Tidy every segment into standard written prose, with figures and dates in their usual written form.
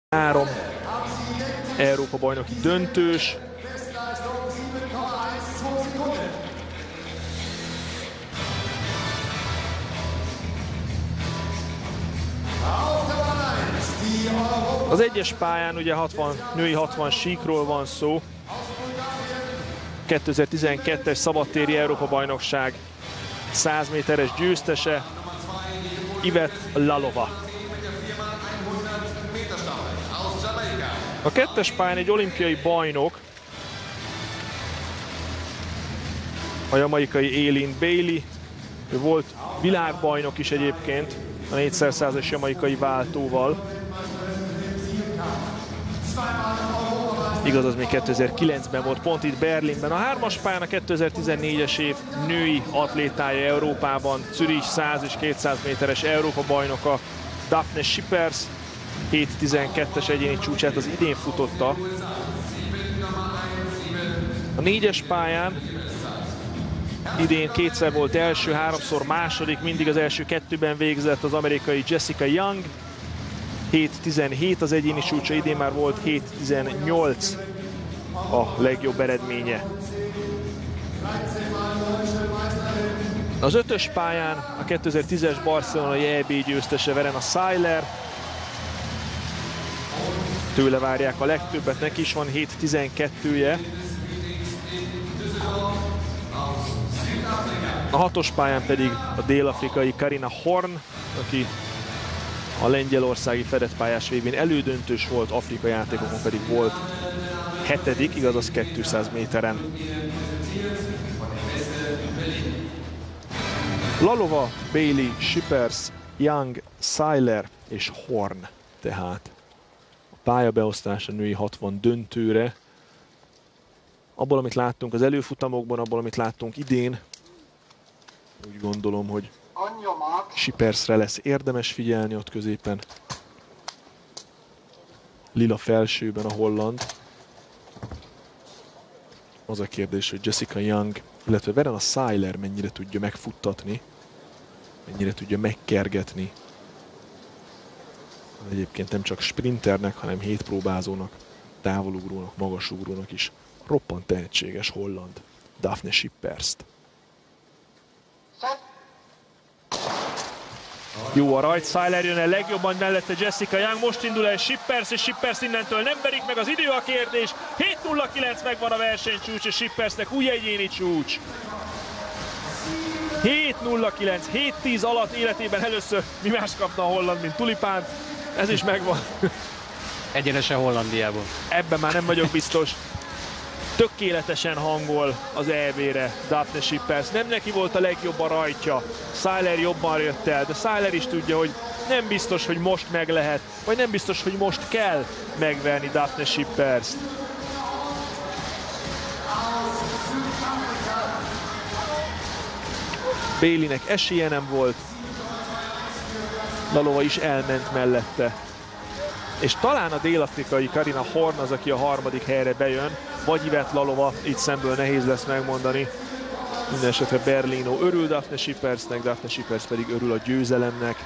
3 Európa-bajnoki döntős. Az egyes pályán ugye női 60 síkról van szó. 2012-es szabadtéri Európa-bajnokság 100 méteres győztese Yvette Lalova. A kettes pályán egy olimpiai bajnok, a jamaikai Eileen Bailey, ő volt világbajnok is egyébként a 4x100-as jamaikai váltóval. Igaz, az még 2009-ben volt, pont itt Berlinben. A hármas pályán a 2014-es év női atlétája Európában, Zürich 100 és 200 méteres Európa-bajnoka Daphne Schippers 7.12-es egyéni csúcsát az idén futotta. A négyes pályán idén kétszer volt első, háromszor második, mindig az első kettőben végzett az amerikai Jessica Young. 7.17 az egyéni csúcsa, idén már volt 7.18 a legjobb eredménye. Az ötös pályán a 2010-es barcelonai EB győztese Verena Seiler. Tőle várják a legtöbbet, neki is van 7.12-je. A hatos pályán pedig a dél-afrikai Karina Horn, aki a lengyelországi fedett pályás végén elődöntős volt, Afrika játékokon pedig volt 7., igaz, az 200 méteren. Lalova, Bailey, Schippers, Young, Seiler és Horn tehát a pályabeosztás a női 60 döntőre. Abból, amit láttunk az előfutamokban, abból, amit láttunk idén, úgy gondolom, hogy Schippersre lesz érdemes figyelni ott középen. Lila felsőben a holland. Az a kérdés, hogy Jessica Young, illetve Verena Seiler mennyire tudja megfuttatni, mennyire tudja megkergetni. Egyébként nem csak sprinternek, hanem hétpróbázónak, távolugrónak, magasugrónak is roppant tehetséges holland Daphne Schipperst. Jó a rajt, Seiler jön el legjobban, mellette Jessica Young, most indul el Schippers, és Schippers innentől nem verik meg az idő, a kérdés. 7.09 megvan a versenycsúcs, és Schippersnek új egyéni csúcs. 7.09, 7.10 alatt életében először mi más kapna a holland, mint tulipánt. Ez is megvan. Egyenesen Hollandiából. Ebben már nem vagyok biztos. Tökéletesen hangol az EB-re Daphne Schippers. Nem neki volt a legjobb a rajtja. Seiler jobban jött el, de Seiler is tudja, hogy nem biztos, hogy most meg lehet, vagy nem biztos, hogy most kell megverni Daphne Schipperst. Baileynek esélye nem volt. Lalova is elment mellette. És talán a dél-afrikai Karina Horn az, aki a harmadik helyre bejön, vagy Yvette Lalova, itt szemből nehéz lesz megmondani. Mindenesetre Berlino örül Daphne Schippersnek, Daphne Schippers pedig örül a győzelemnek.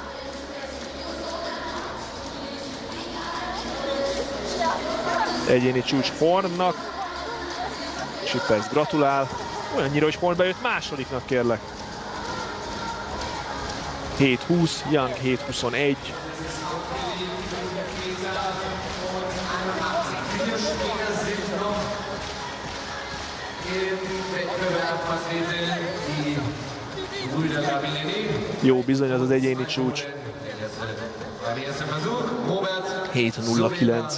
Egyéni csúcs Hornnak. Schippers gratulál. Olyannyira, hogy Horn bejött másodiknak, kérlek. 7.20, Young 7.21. Jó, bizony az az egyéni csúcs. 7.09.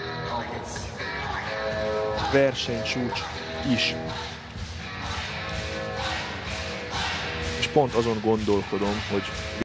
Versenycsúcs is. És pont azon gondolkodom, hogy